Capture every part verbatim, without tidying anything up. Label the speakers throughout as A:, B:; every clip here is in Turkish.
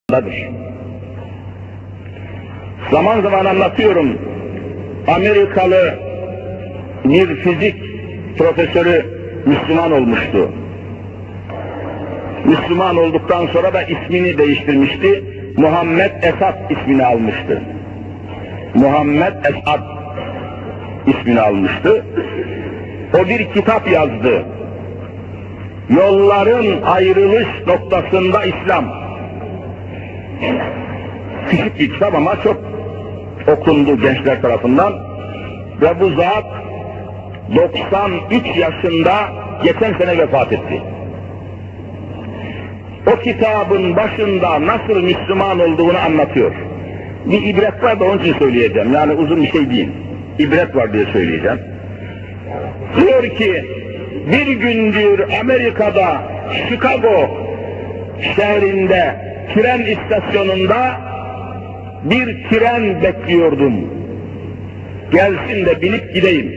A: Zaman zaman anlatıyorum, Amerikalı bir fizik profesörü Müslüman olmuştu. Müslüman olduktan sonra da ismini değiştirmişti, Muhammed Esad ismini almıştı. Muhammed Esad ismini almıştı. O bir kitap yazdı. Yolların ayrılış noktasında İslam. Küçük bir kitap ama çok okundu gençler tarafından ve bu zat doksan üç yaşında geçen sene vefat etti. O kitabın başında nasıl Müslüman olduğunu anlatıyor. Bir ibret var da onun için söyleyeceğim, yani uzun bir şey değil. İbret var diye söyleyeceğim. Diyor ki, bir gün diyor Amerika'da, Chicago şehrinde, tren istasyonunda bir tren bekliyordum. Gelsin de binip gideyim.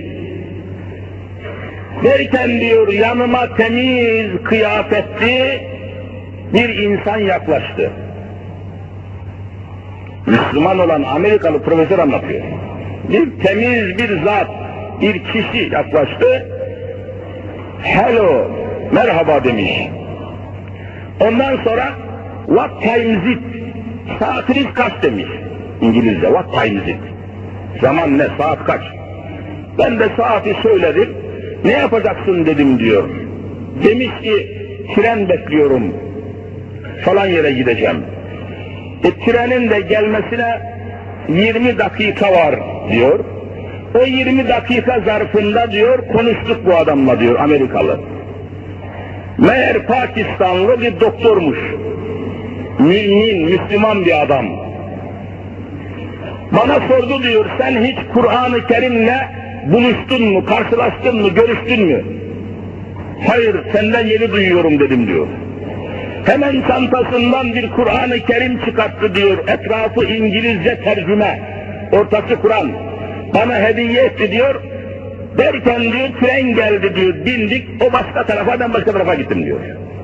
A: Derken diyor yanıma temiz kıyafetli bir insan yaklaştı. Müslüman olan Amerikalı profesör anlatıyor. Bir temiz bir zat, bir kişi yaklaştı. Hello, merhaba demiş. Ondan sonra what time is it? Saatiniz kaç demiş İngilizce, what time is it? Zaman ne, saat kaç? Ben de saati söyledim, ne yapacaksın dedim diyor. Demiş ki, tren bekliyorum, falan yere gideceğim. E, trenin de gelmesine yirmi dakika var diyor. O yirmi dakika zarfında diyor, konuştuk bu adamla diyor, Amerikalı. Meğer Pakistanlı bir doktormuş. Mümin, Müslüman bir adam. Bana sordu diyor, sen hiç Kur'an-ı Kerim'le buluştun mu, karşılaştın mı, görüştün mü? Hayır, senden yeni duyuyorum dedim diyor. Hemen çantasından bir Kur'an-ı Kerim çıkarttı diyor, etrafı İngilizce tercüme, ortası Kur'an. Bana hediye etti diyor, derken diyor tren geldi diyor, bindik, o başka tarafa, ben başka tarafa gittim diyor.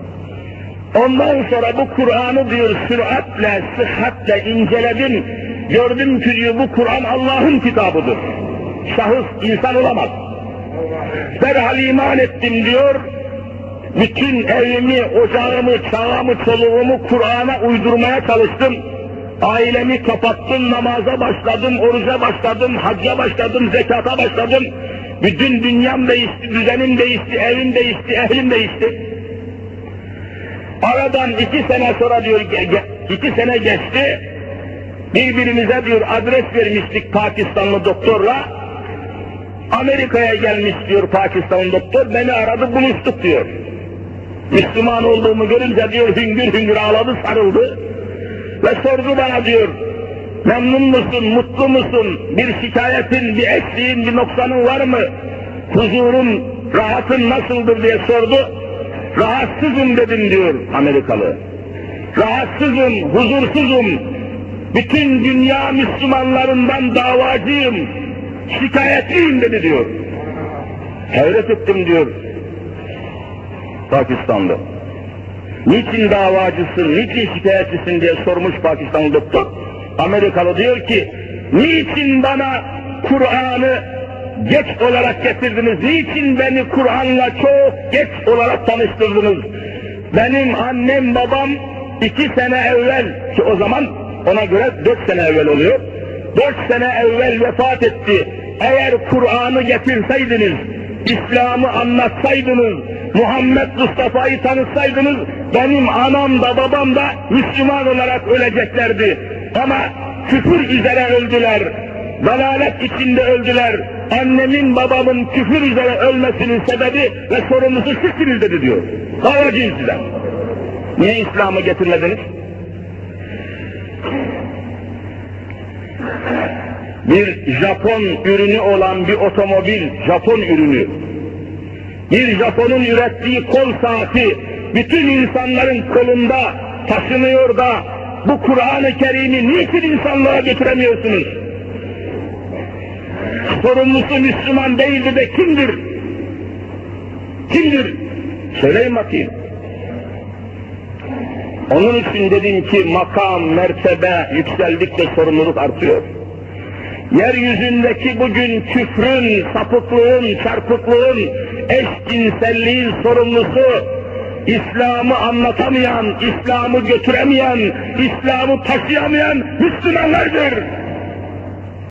A: Ondan sonra bu Kur'an'ı diyor süratle, sıhhatle inceledim, gördüm ki diyor bu Kur'an Allah'ın kitabıdır. Şahıs insan olamaz. Derhal iman ettim diyor, bütün evimi, ocağımı, çağımı, çoluğumu Kur'an'a uydurmaya çalıştım. Ailemi kapattım, namaza başladım, oruca başladım, hacca başladım, zekata başladım. Bütün dünyam değişti, düzenim değişti, evim değişti, ehlim değişti. Aradan iki sene sonra diyor, iki sene geçti, birbirimize diyor adres vermiştik Pakistanlı doktorla. Amerika'ya gelmiş diyor Pakistanlı doktor, beni aradı, buluştuk diyor. Müslüman olduğumu görünce diyor hüngür hüngür ağladı, sarıldı ve sordu bana diyor, memnun musun, mutlu musun, bir şikayetin, bir eksiğin, bir noksanın var mı, huzurun, rahatın nasıldır diye sordu. Rahatsızım dedim diyor Amerikalı. Rahatsızım, huzursuzum, bütün dünya Müslümanlarından davacıyım, şikayetliyim dedi diyor. Hayret ettim diyor Pakistanlı. Niçin davacısın, niçin şikayetçisin diye sormuş Pakistanlı doktor. Amerikalı diyor ki, niçin bana Kur'an'ı geç olarak getirdiniz, niçin beni Kur'an'la çok geç olarak tanıştırdınız? Benim annem babam iki sene evvel, ki o zaman ona göre dört sene evvel oluyor, dört sene evvel vefat etti. Eğer Kur'an'ı getirseydiniz, İslam'ı anlatsaydınız, Muhammed Mustafa'yı tanıtsaydınız, benim anam da babam da Müslüman olarak öleceklerdi. Ama küfür üzere öldüler, dalalet içinde öldüler. Annemin babamın küfür üzere ölmesinin sebebi ve sorumlusu sizsiniz dedi diyor. Davacıyım size. Niye İslam'ı getirmediniz? Bir Japon ürünü olan bir otomobil, Japon ürünü, bir Japon'un ürettiği kol saati, bütün insanların kolunda taşınıyor da bu Kur'an-ı Kerim'i niçin insanlığa getiremiyorsunuz? Sorumlusu Müslüman değildi de kimdir? Kimdir? Söyleyin bakayım. Onun için dedim ki makam, mertebe yükseldikçe sorumluluk artıyor. Yeryüzündeki bugün küfrün, sapıklığın, çarpıklığın, eşcinselliğin sorumlusu, İslam'ı anlatamayan, İslam'ı götüremeyen, İslam'ı taşıyamayan Müslümanlardır.